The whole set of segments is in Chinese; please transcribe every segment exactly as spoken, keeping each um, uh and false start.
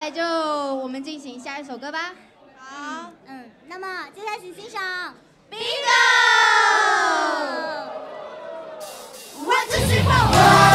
就我们进行下一首歌吧。 好，嗯，那么接下来请欣赏 Bingo。 One two three four。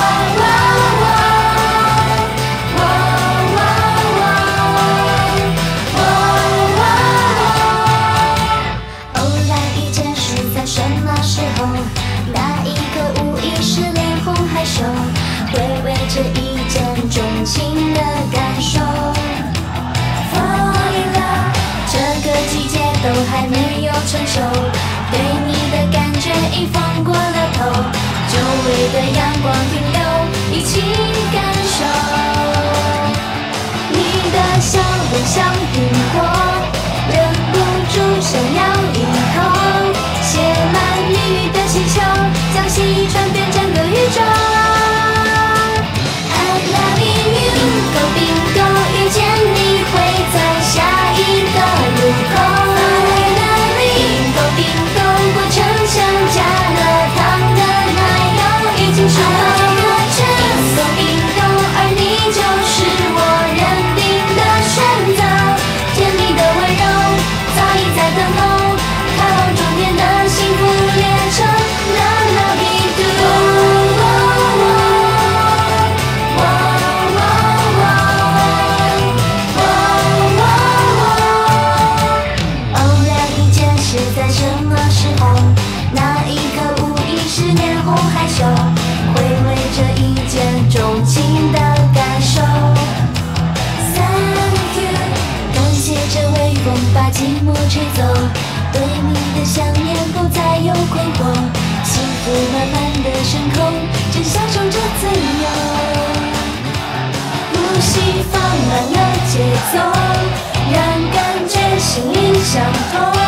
偶然遇见是在什么时候？那一刻无意识脸红害羞，回味着一见钟情的感受。Fall in love， 这个季节都还没有成熟，对你的感觉已放过了头，久违的阳光停留，一起感受。你的笑容像苹果，忍不住想咬一口，写满谜语的气球，将戏传遍整个宇宙。I love you， bingo bingo， 遇见你会在下一个路口。bingo bingo， 过程像加了糖的奶油，已经熟透。bingo bingo， 而你就是我认定的选择，甜蜜的温柔早已在等候，开往终点的幸福列车。La la bi do。偶然遇见是在什么时候？那一刻无意识脸红害羞，回味着一见钟情的感受。Thank you， 感谢这微风把寂寞吹走，对你的想念不再有困惑，幸福慢慢的升空，正享受着自由。呼吸放慢了节奏，让感觉心灵相通。